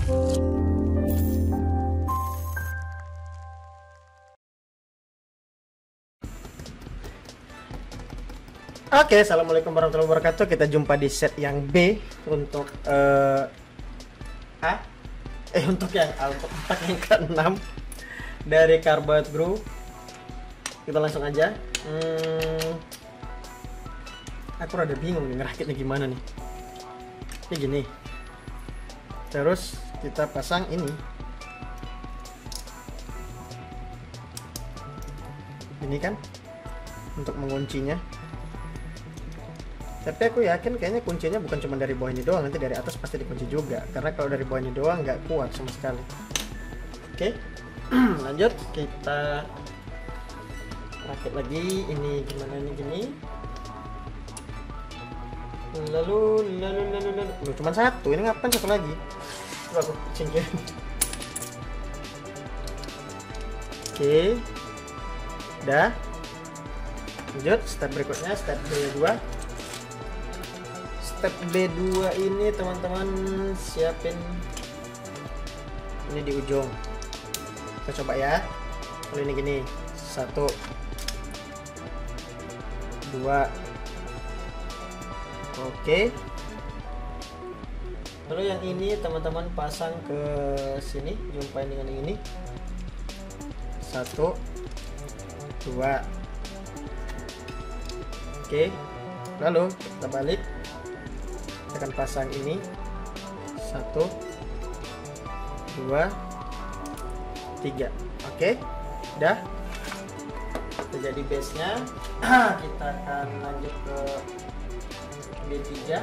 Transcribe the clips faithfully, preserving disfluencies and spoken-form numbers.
Oke, assalamualaikum warahmatullahi wabarakatuh. Kita jumpa di set yang B untuk uh, A, eh untuk yang A, untuk kotak yang keenam dari Carbide Brew. Kita langsung aja. Hmm, aku rada bingung nih ngerakitnya gimana nih. Ini gini. Terus kita pasang ini. Ini kan untuk menguncinya. Tapi aku yakin kayaknya kuncinya bukan cuma dari bawah ini doang, nanti dari atas pasti dikunci juga. Karena kalau dari bawah ini doang nggak kuat sama sekali. Oke, lanjut kita rakit lagi. Ini gimana ini gini. Lalu lalu lalu lalu. Loh, cuma satu. Ini ngapain satu lagi? Coba aku singkirin. Oke, udah. Lanjut step berikutnya, step B dua. Step B dua ini teman-teman siapin ini di ujung. Kita coba ya. Kalau ini gini, satu, dua, oke. Lalu yang ini teman-teman pasang ke sini, jumpain dengan yang ini, satu, dua, oke. Lalu kita balik. Akan pasang ini satu, dua, tiga. Oke, udah. Itu jadi base nya. Kita akan lanjut ke B tiga.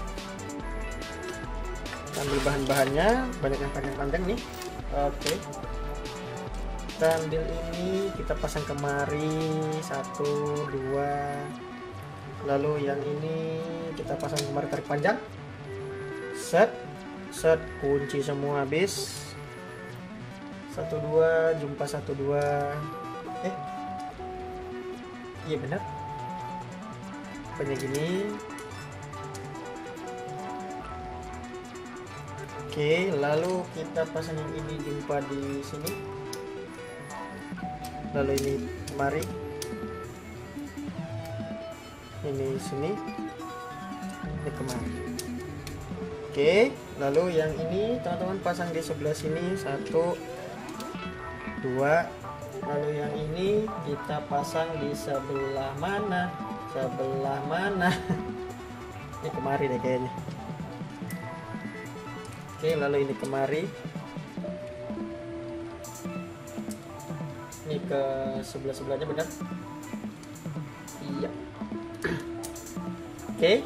Ambil bahan-bahannya, banyak yang panjang-panjang nih. Oke, kita ambil ini, kita pasang kemari satu, dua. Lalu yang ini kita pasang kemari, tarik panjang, set set, kunci semua habis. Satu dua, jumpa satu dua. Eh iya benar, banyak gini. Oke, lalu kita pasang yang ini, jumpa di sini. Lalu ini kemari, ini sini, ini kemari. Oke, lalu yang ini teman-teman pasang di sebelah sini, satu, dua. Lalu yang ini kita pasang di sebelah mana? Sebelah mana? Ini kemari deh kayaknya. Oke, lalu ini kemari. Ini ke sebelah-sebelahnya benar? Iya. Oke,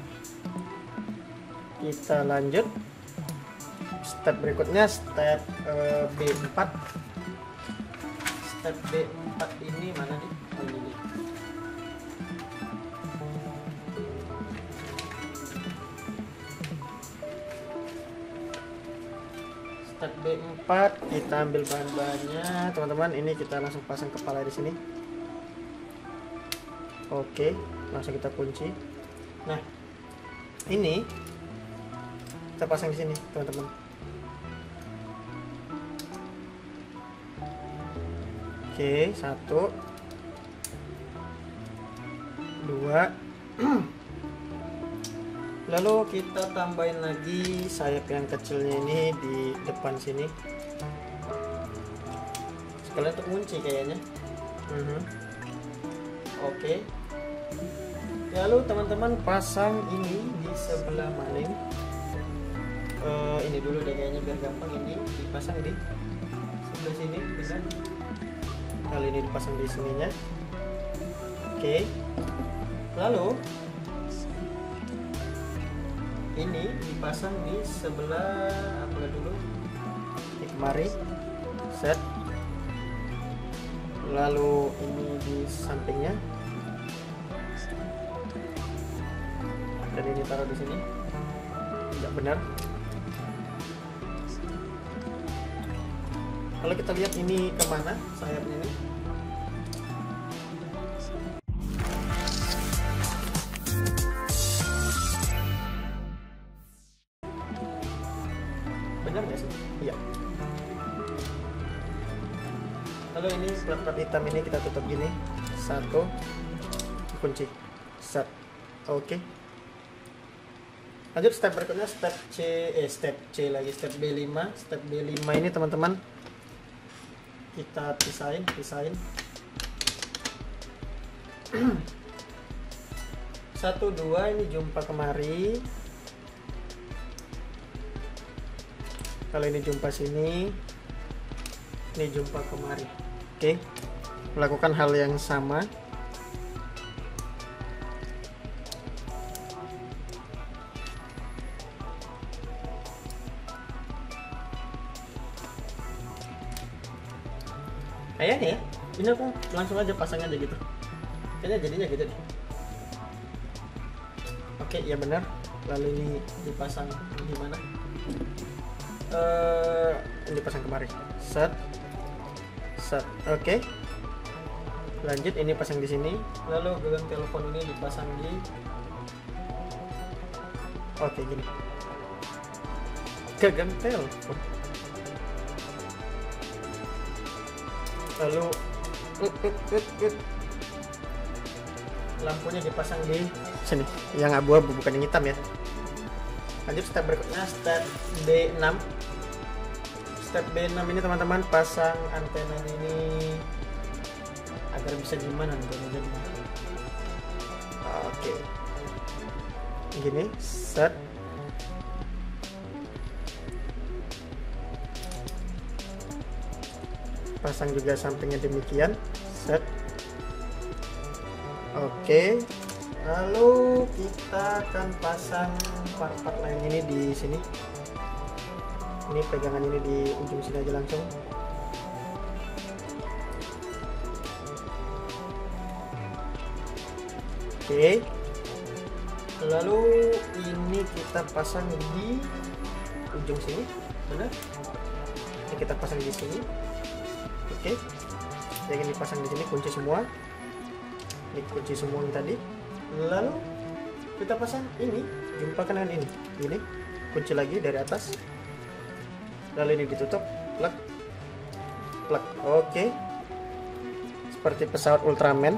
kita lanjut step berikutnya, step uh, B empat. Step B empat ini mana nih? Oh, ini nih. Step B empat, kita ambil bahan-bahannya teman-teman. Ini kita langsung pasang kepala di sini. Oke, langsung kita kunci. Nah, ini kita pasang di sini, teman-teman. Oke, satu, dua. Lalu kita tambahin lagi sayap yang kecilnya ini di depan sini. Sekalian untuk kunci kayaknya. Uh-huh. Oke. Lalu teman-teman pasang ini di sebelah maling. Uh, ini dulu deh kayaknya biar gampang. Ini dipasang di sebelah sini, bisa. Kali ini dipasang di sininya. Oke. Lalu ini dipasang di sebelah apa dulu? Di kemari. Set. Lalu ini di sampingnya. Dan ini taruh di sini. Tidak benar. Kalau kita lihat ini kemana sayapnya ini. Benar nggak sih? Iya. Lalu ini plat-plat hitam ini kita tutup gini, satu, kunci, set, oke. Lanjut step berikutnya, step C, eh step C lagi, step B lima. Step B lima ini teman-teman kita pisahin, pisahin. Satu dua ini jumpa kemari. Kalau ini jumpa sini, ini jumpa kemari. Oke, melakukan hal yang sama. Kayaknya ya, ini aku langsung aja pasang aja gitu. Kayaknya jadinya gitu deh. Oke, ya benar. Lalu ini dipasang di mana? Uh, ini dipasang kemari. Set, set. Oke. Lanjut, ini pasang di sini. Lalu gagang telepon ini dipasang di. Oke, gini. Gagang telepon. Lalu uh, uh, uh, uh. lampunya dipasang di sini, yang abu-abu bukan yang hitam ya. Lanjut step berikutnya, step B enam. Step B enam ini teman-teman pasang antena ini agar bisa gimana antena jadi. Oke, gini, set. Pasang juga sampingnya demikian, set. Oke, lalu kita akan pasang part-part lain ini di sini. Ini pegangan ini di ujung sini aja langsung. Oke, lalu ini kita pasang di ujung sini, benar? Ini kita pasang di sini. Oke, yang ini dipasang di sini, kunci semua. Ini kunci semua yang tadi. Lalu kita pasang ini, jumpakan dengan ini. Ini kunci lagi dari atas. Lalu ini ditutup, plug, plug. Oke, seperti pesawat Ultraman.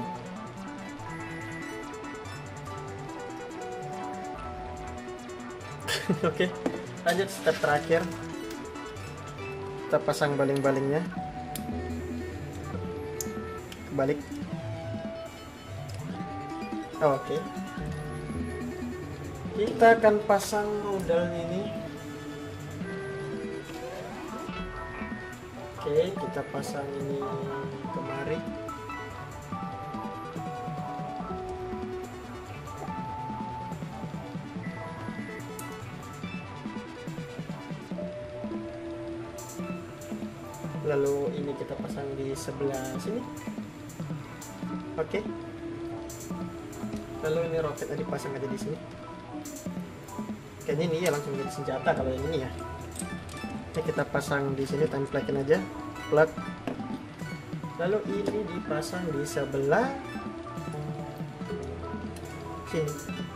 Oke, lanjut step terakhir. Kita pasang baling-balingnya. Balik. Oh, oke, okay. Kita akan pasang rudal ini. Oke, okay, kita pasang ini kemari. Lalu ini kita pasang di sebelah sini. Oke. Okay. Lalu ini roketnya dipasang aja di sini. Kayaknya ini ya langsung jadi senjata kalau yang ini ya. Ini kita pasang di sini, templekin aja, plug. Lalu ini dipasang di sebelah sini.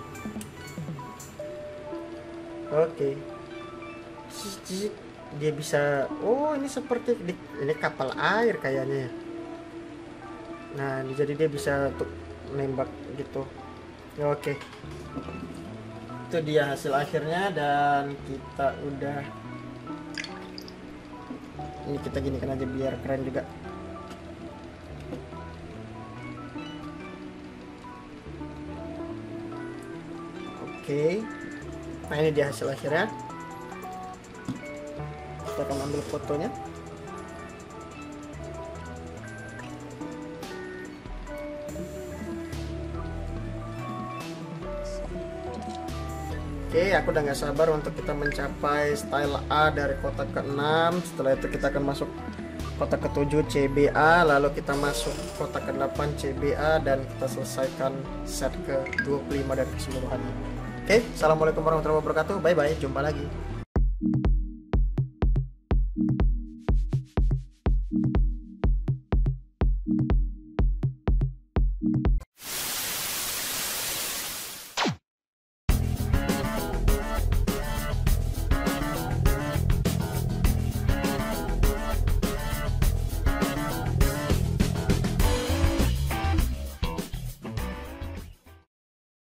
Oke. Okay. Dia bisa. Oh, ini seperti di, ini kapal air kayaknya ya. Nah, jadi dia bisa untuk nembak gitu. Ya, oke. Itu dia hasil akhirnya, dan kita udah. Ini kita ginikan aja biar keren juga. Oke. Nah, ini dia hasil akhirnya. Kita akan ambil fotonya. Oke, aku udah nggak sabar untuk kita mencapai style A dari kotak keenam. Setelah itu kita akan masuk kotak ketujuh C B A, lalu kita masuk kotak kedelapan C B A, dan kita selesaikan set ke dua puluh lima dari keseluruhannya. Oke, assalamualaikum warahmatullahi wabarakatuh. Bye bye, jumpa lagi.